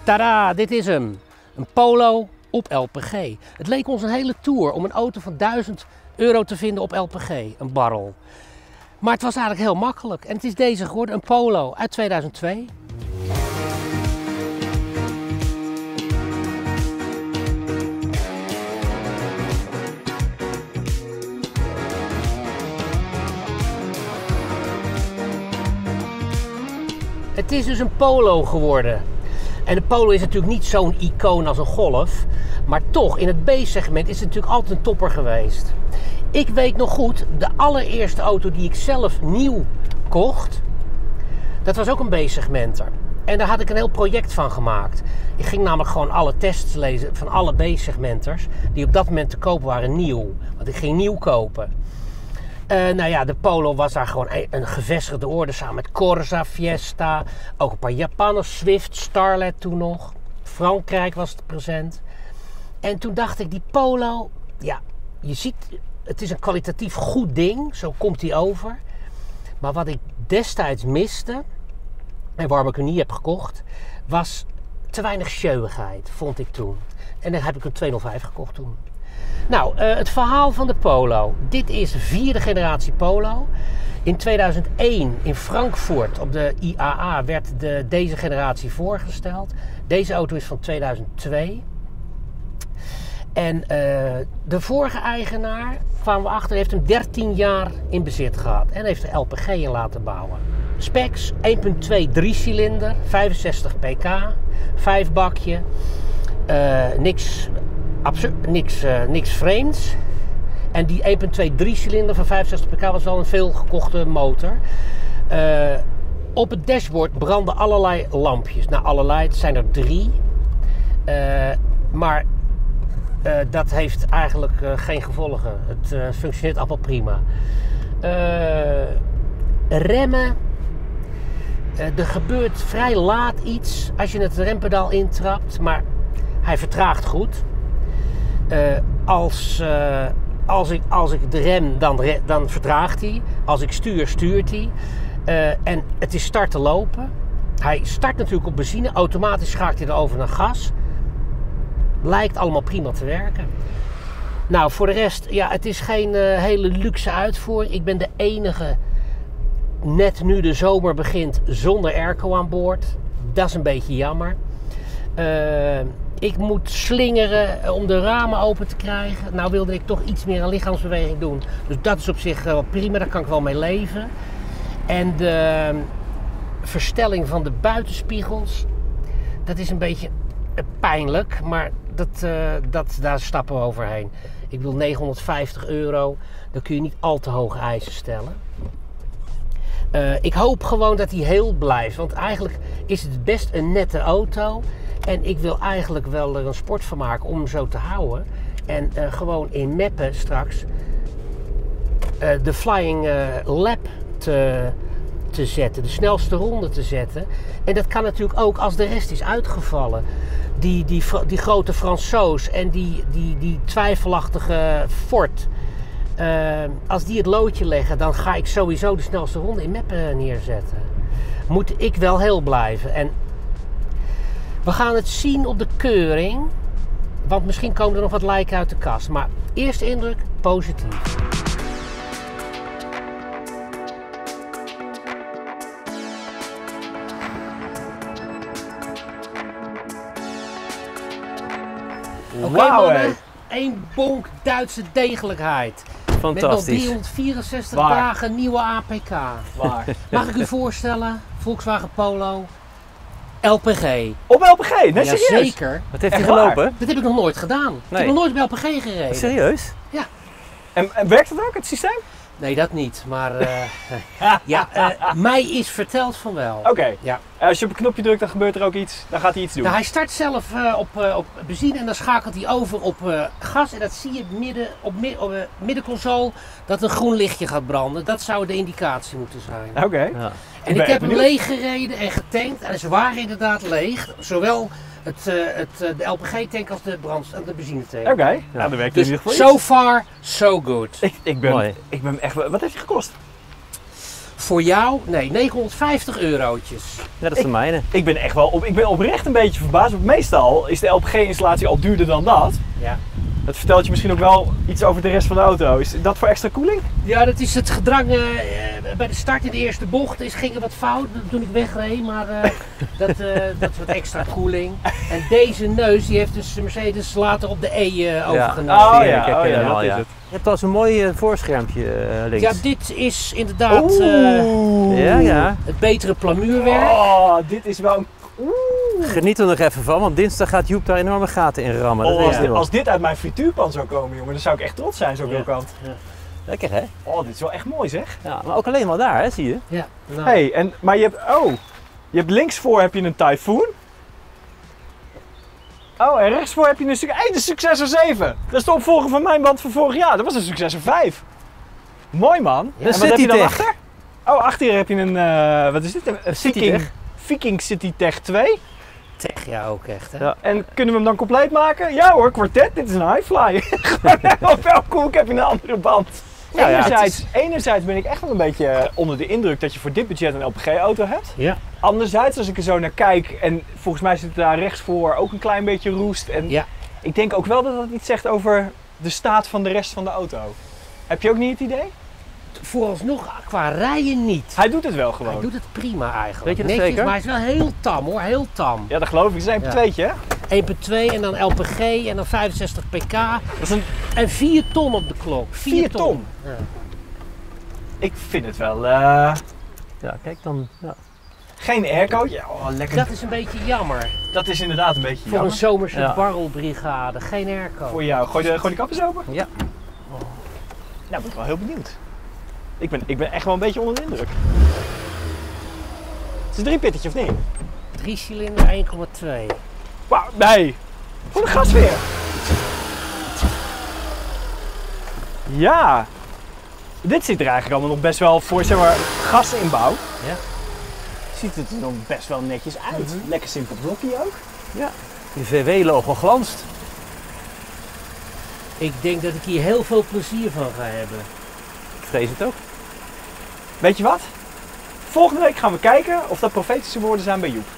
Tada, dit is hem. Een Polo op LPG. Het leek ons een hele tour om een auto van €1000 te vinden op LPG, een barrel. Maar het was eigenlijk heel makkelijk en het is deze geworden, een Polo uit 2002. Het is dus een Polo geworden. En de Polo is natuurlijk niet zo'n icoon als een Golf, maar toch in het B-segment is het natuurlijk altijd een topper geweest. Ik weet nog goed, de allereerste auto die ik zelf nieuw kocht, dat was ook een B-segmenter. En daar had ik een heel project van gemaakt. Ik ging namelijk gewoon alle tests lezen van alle B-segmenters die op dat moment te koop waren nieuw. Want ik ging nieuw kopen. Nou ja, de Polo was daar gewoon een gevestigde orde samen met Corsa, Fiesta, ook een paar Japanners, Swift, Starlet toen nog. Frankrijk was het present. En toen dacht ik, die Polo, ja, je ziet, het is een kwalitatief goed ding, zo komt hij over. Maar wat ik destijds miste, en waarom ik hem niet heb gekocht, was te weinig sjeuwigheid, vond ik toen. En dan heb ik een 205 gekocht toen. Nou, het verhaal van de Polo. Dit is de 4e generatie Polo. In 2001 in Frankfurt op de IAA werd deze generatie voorgesteld. Deze auto is van 2002. En de vorige eigenaar, kwamen we achter, heeft hem 13 jaar in bezit gehad. En heeft er LPG in laten bouwen. Specs, 1.2 3-cilinder, 65 pk, 5 bakje. Niks vreemds. En die 1.2 3-cilinder van 65 pk was wel een veel gekochte motor. Op het dashboard branden allerlei lampjes. Nou, allerlei, het zijn er 3. Maar dat heeft eigenlijk geen gevolgen. Het functioneert allemaal prima. Remmen. Er gebeurt vrij laat iets als je het rempedaal intrapt. Maar hij vertraagt goed. Als ik de rem, dan vertraagt hij. Als ik stuur, stuurt hij. En het is starten lopen. Hij start natuurlijk op benzine. Automatisch schakelt hij erover naar gas. Lijkt allemaal prima te werken. Nou, voor de rest, ja, het is geen hele luxe uitvoering. Ik ben de enige, net nu de zomer begint, zonder airco aan boord. Dat is een beetje jammer. Ik moet slingeren om de ramen open te krijgen. Nou wilde ik toch iets meer aan lichaamsbeweging doen. Dus dat is op zich wel prima, daar kan ik wel mee leven. En de verstelling van de buitenspiegels, dat is een beetje pijnlijk, maar daar stappen we overheen. Ik bedoel, €950, daar kun je niet al te hoge eisen stellen. Ik hoop gewoon dat hij heel blijft, want eigenlijk is het best een nette auto. En ik wil eigenlijk wel er een sport van maken om hem zo te houden. En gewoon in Meppen straks de Flying Lap te zetten, de snelste ronde te zetten. En dat kan natuurlijk ook als de rest is uitgevallen. Die grote Fransoos en die twijfelachtige Ford. Als die het loodje leggen, dan ga ik sowieso de snelste ronde in Meppen neerzetten. Moet ik wel heel blijven. En we gaan het zien op de keuring. Want misschien komen er nog wat lijken uit de kast. Maar eerste indruk, positief. Wauw, Oké, één bonk Duitse degelijkheid. fantastisch. Met nog 364 dagen nieuwe APK. Waar? Mag ik u voorstellen, Volkswagen Polo, LPG. Op LPG? Nee, serieus? Jazeker. Wat heeft hij Echt gelopen? waar. Dat heb ik nog nooit gedaan. Ik heb nog nooit op LPG gereden. Serieus? Ja. En werkt het ook, het systeem? Nee, dat niet. Maar mij is verteld van wel. Oké. Ja. Als je op een knopje drukt, dan gebeurt er ook iets. Dan gaat hij iets doen. Nou, hij start zelf op benzine en dan schakelt hij over op gas. En dat zie je op de middenconsole dat een groen lichtje gaat branden. Dat zou de indicatie moeten zijn. Oké. Ja. En ik heb hem leeg gereden en getankt. En ze waren inderdaad leeg. Zowel de LPG-tank als de benzinetank. Oké. Nou, dan werkt het Dus in ieder geval so far, so good. Ik ben echt... Wat heeft hij gekost? voor jou, nee, 950 eurotjes. Ja, dat is de mijne. Ik ben oprecht een beetje verbaasd. Want meestal is de LPG-installatie al duurder dan dat. Ja. Dat vertelt je misschien ook wel iets over de rest van de auto. Is dat voor extra koeling? Ja, dat is het gedrang bij de start in de eerste bocht. Ging er wat fout toen ik wegreed, maar dat is wat extra koeling. En deze neus die heeft dus Mercedes later op de E overgenomen. Oh dat ja, is het. Je hebt al zo'n mooi voorschermpje links. Ja, dit is inderdaad Ja. het betere plamuurwerk. Oh, dit is wel een... Geniet er nog even van, want dinsdag gaat Joep daar enorme gaten in rammen. Dat weet je wel. Als dit uit mijn frituurpan zou komen, jongen, dan zou ik echt trots zijn, zo'n kant. Ja. Lekker hè? Oh, dit is wel echt mooi, zeg. Ja, maar ook alleen maar daar, hè, zie je? Ja, nou, Hey, maar je hebt linksvoor heb je een Typhoon. Oh, en rechtsvoor heb je de Successor 7. Dat is de opvolger van mijn band van vorig jaar. Dat was een Successor 5. Mooi, man. Ja, En wat heb je dan Citytech. achter? Oh, achter je heb je een, wat is dit? Een Citytech. Viking Citytech 2. Tech, ja ook echt hè. Ja. En kunnen we hem dan compleet maken? Ja hoor, kwartet. Dit is een Highfly. Op welke hoek heb je een andere band? Ja, ja, Enerzijds ben ik echt wel een beetje onder de indruk dat je voor dit budget een LPG-auto hebt. Ja. Anderzijds, als ik er zo naar kijk, en volgens mij zit daar rechtsvoor ook een klein beetje roest. En Ja. ik denk ook wel dat dat iets zegt over de staat van de rest van de auto. Heb je ook niet het idee? Vooralsnog qua rijden niet. Hij doet het wel gewoon. Hij doet het prima eigenlijk. Weet je dat Netjes, zeker? maar hij is wel heel tam hoor, heel tam. Ja, dat geloof ik. Het is een Ja. tweetje, hè? 1.2 en dan LPG en dan 65 pk. Dat is een... En 4 ton op de klok. 4 ton? Ja. Ik vind het wel... Ja, kijk dan. Ja. Geen airco. Ja, oh, lekker. Dat is een beetje jammer. Dat is inderdaad een beetje Voor jammer. een zomerse Ja. barrelbrigade. Geen airco. Voor jou. Gooi de kap eens open. Ja. Nou, ben ik wel heel benieuwd. Ik ben echt wel een beetje onder de indruk. Het is een 3-pittetje of niet? 3 cilinder 1,2. Wauw, nee. Voor de gas weer. Ja. Dit ziet er eigenlijk allemaal nog best wel voor, zeg maar, gasinbouw. Ja. Ziet het er nog best wel netjes uit. Lekker simpel blokje ook. Ja. Die VW-logo glanst. Ik denk dat ik hier heel veel plezier van ga hebben. Ik vrees het ook. Weet je wat? Volgende week gaan we kijken of dat profetische woorden zijn bij Joep.